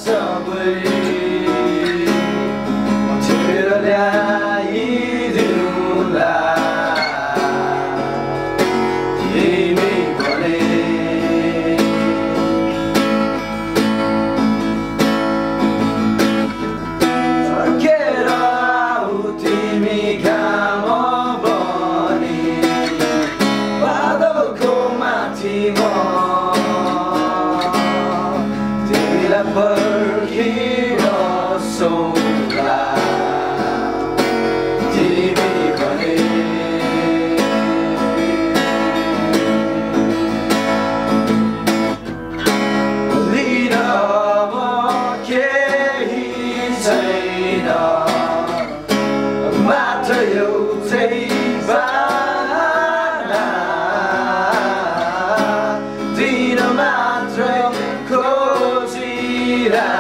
सबै मुछेर ल्याइदिउँला तिमी भने फर्केर आऊ तिमी घाम बनी बादलको माथि म तिमीलाई पर्खिरहँला तिमी भने लिन अब केही छैन मात्र एउटै बाना दिन मात्र खोजिरह